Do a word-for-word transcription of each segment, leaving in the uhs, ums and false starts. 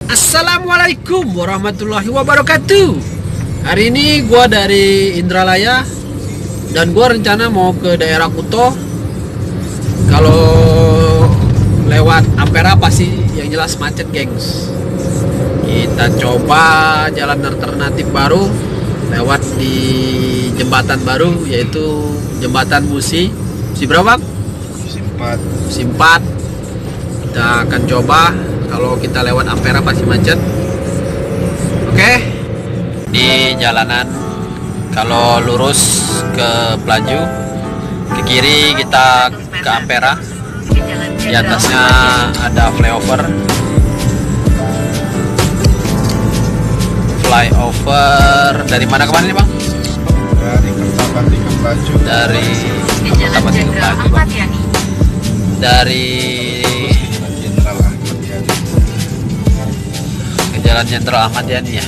Assalamualaikum warahmatullahi wabarakatuh. Hari ini gua dari Indralaya dan gua rencana mau ke daerah Kuto. Kalau lewat Ampera pasti yang jelas macet, gengs. Kita coba jalan alternatif baru lewat di jembatan baru, yaitu jembatan Musi. Musi berapa? Musi empat. Musi empat. Kita akan coba. Kalau kita lewat Ampera pasti macet. Oke, di jalanan kalau lurus ke Pelaju, ke kiri kita ke Ampera. Di atasnya ada flyover. Flyover dari mana ke mana nih, Bang? Dari Kertapati ke Pelaju. Dari Kertapati ke Pelaju, Bang. Dari Jalan Jenderal Ahmad Yani ya.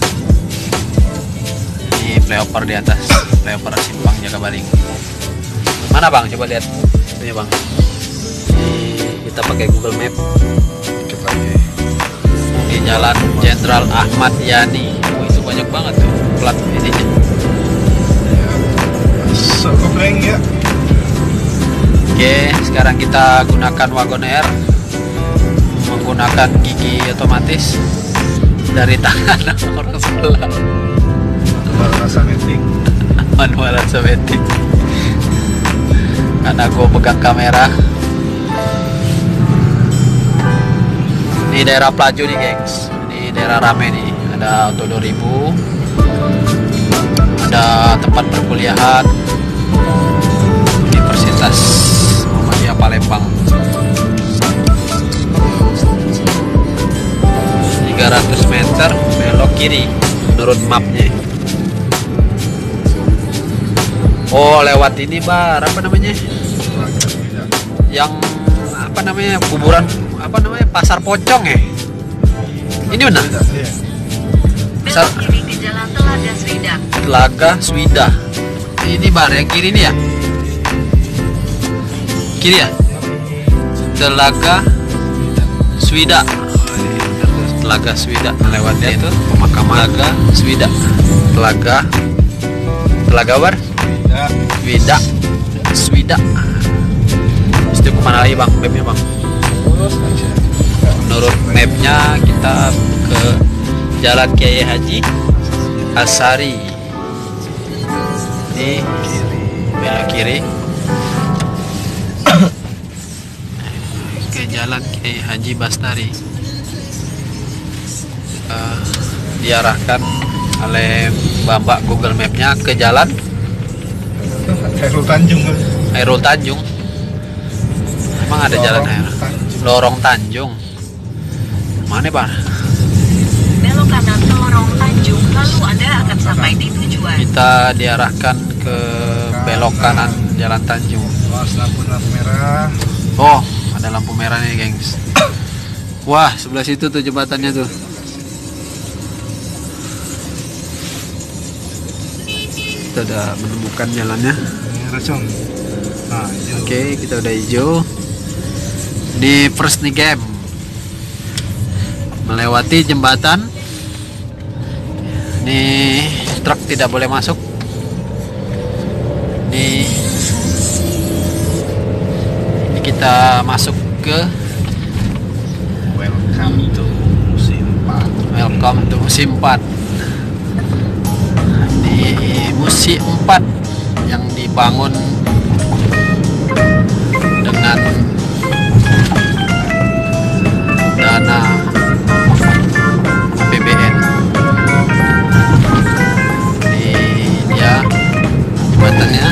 Ini flyover di atas, flyover Simpang Jakabaring. Mana Bang? Coba lihat. Ini Bang. Ini kita pakai Google Map. Dikit lagi. Di Jalan Jenderal Ahmad Yani. Oh, itu banyak banget tuh plat ininya. Ya. Masuk ke Breng ya. Oke, sekarang kita gunakan Wagoneer. Menggunakan gigi otomatis dari tangan orang sebelah. Manual rasa metik. Manual rasa metik. Karena gue pegang kamera. Ini daerah Pelaju nih, gengs. Ini daerah rame nih. Ada Auto dua ribu. Ada tempat perkuliahan Universitas Muhammadiyah Palembang. tiga ratus meter belok kiri menurut mapnya. Oh, lewat ini Bar, apa namanya? Yang apa namanya? Kuburan apa namanya? Pasar Pocong ya? Ini benar? Pasar kiri ke Jalan Telaga Swida. Telaga Swida. Ini Bar yang kiri ini ya? Kiri ya? Telaga Swida. Telaga Swida, melewati itu pemakaman Telaga Swida. Telaga Telaga Bar Ya. Swida Swida. Itu kemana lagi Bang? Mapnya Bang? Terus aja. Menurut mapnya kita ke Jalan Kiai Haji Asari. Ini belok kiri ke Jalan Kiai Haji Bastari. Uh, diarahkan oleh Mbak Google Mapnya ke jalan Hairul Tanjung kan? Hairul Tanjung. Emang ada jalan Hairul Lorong Tanjung. Mana Pak? Belok kanan ke Lorong Tanjung, lalu Anda akan sampai di tujuan. Kita diarahkan ke belok kanan Jalan Tanjung. Awas lampu-lampu merah. Oh, ada lampu merah nih, gengs. Wah, sebelah situ tuh jembatannya tuh. Kita udah menemukan jalannya. Merah cong. Nah, hijau. Oke, kita udah hijau. Di first nih game, melewati jembatan. Nih truk tidak boleh masuk. Nih, ini kita masuk ke Welcome to Musi empat. Welcome to Musi empat. Di Musi empat yang dibangun dengan dana A P B N. Ini dia jembatannya.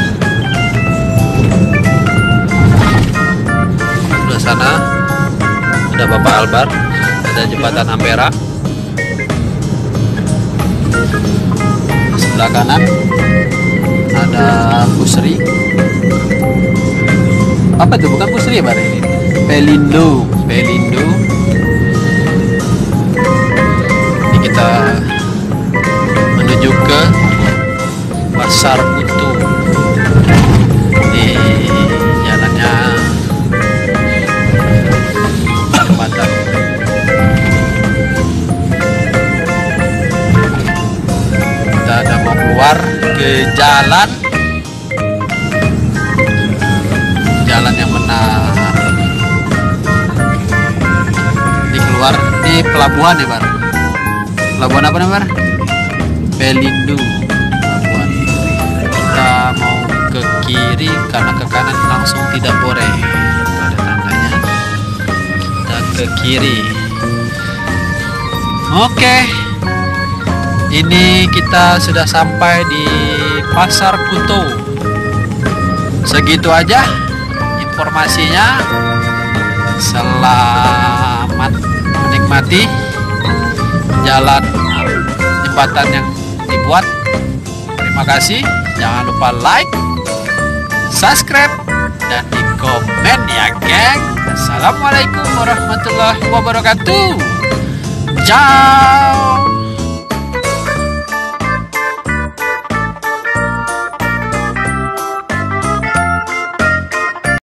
Sebelah sana ada Bapak Albar, ada jembatan Ampera. Sebelah kanan ada Pusri. Apa itu? Bukan Pusri ya Bar ini? Pelindo. Pelindo. Ini kita menuju ke Pasar Kutu. Di jalannya jembatan. ke jalan jalan yang benar di keluar di pelabuhan ya Bar. Pelabuhan apa namanya Bar? Pelindo pelabuhan. Kita mau ke kiri karena ke kanan langsung tidak boleh. Itu ada tandanya. Kita ke kiri. Oke. Ini kita sudah sampai di Pasar Kuto. Segitu aja informasinya. Selamat menikmati jalan jembatan yang dibuat. Terima kasih. Jangan lupa like, subscribe, dan di komen ya geng. Assalamualaikum warahmatullahi wabarakatuh. Ciao.